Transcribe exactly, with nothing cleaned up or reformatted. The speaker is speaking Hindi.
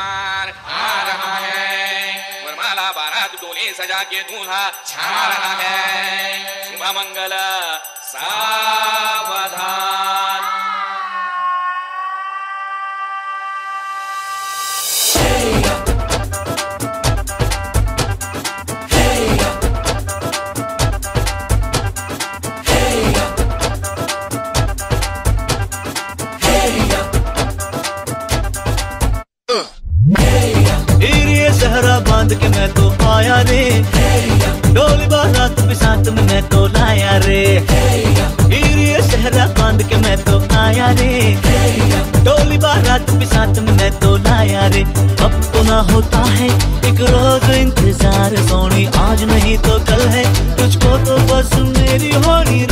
कुमार आ रहा है। वरमाला बारात डोले सजा के दूल्हा छा रहा है। शुभ मंगल सावधान। सहरा बांध के मैं तो आया रे, डोली बारात भी साथ में मैं तो लाया रे। ये सहरा बांध के मैं तो आया रे, डोली बारात भी साथ में मैं तो लाया रे। अब तो ना होता है एक रोज इंतजार सोनी, आज नहीं तो कल है तुझको तो बस मेरी होनी।